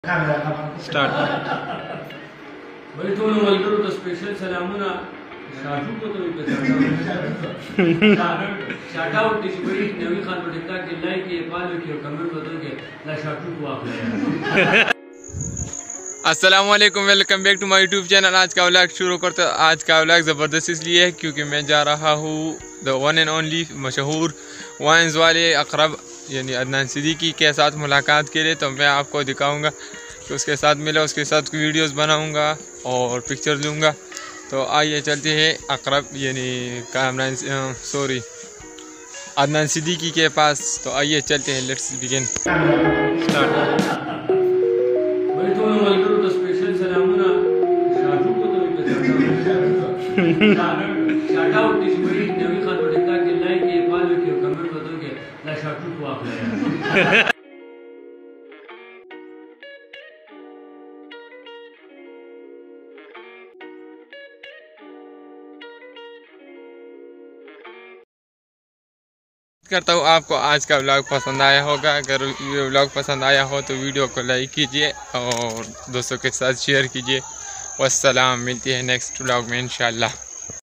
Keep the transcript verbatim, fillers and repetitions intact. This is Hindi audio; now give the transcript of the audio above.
स्टार्ट भाई तो मलकर तो स्पेशल सलामुना शाटू को तो पे शाटा आउट की बड़ी नवी खान पटिका के लाइक के फॉलो के कमेंट बदल के ला शाटू को आप ले। अस्सलाम वालेकुम, welcome back to my YouTube channel. आज का व्लॉग शुरू करते। आज का व्लॉग ज़बरदस्त इसलिए है क्योंकि मैं जा रहा हूँ द वन एंड ओनली मशहूर वाइन्स वाले अकरब यानी अदनान सिद्दीकी के साथ मुलाकात के लिए। तो मैं आपको दिखाऊंगा कि उसके साथ मिला, उसके साथ वीडियोस बनाऊंगा और पिक्चर लूँगा। तो आइए चलते हैं अकरब यानी कामरान सॉरी अदनान सिद्दीकी के पास। तो आइए चलते हैं, let's begin. Start. Shout out की बड़ी नवी खान पटिका के लाइक के फॉलो के कमेंट बदल के ला शाटू को आप ले। करता हूँ आपको आज का व्लॉग पसंद आया होगा। अगर ये व्लॉग पसंद आया हो तो वीडियो को लाइक कीजिए और दोस्तों के साथ शेयर कीजिए। वस्सलाम, मिलती है नेक्स्ट व्लॉग में इंशाल्लाह।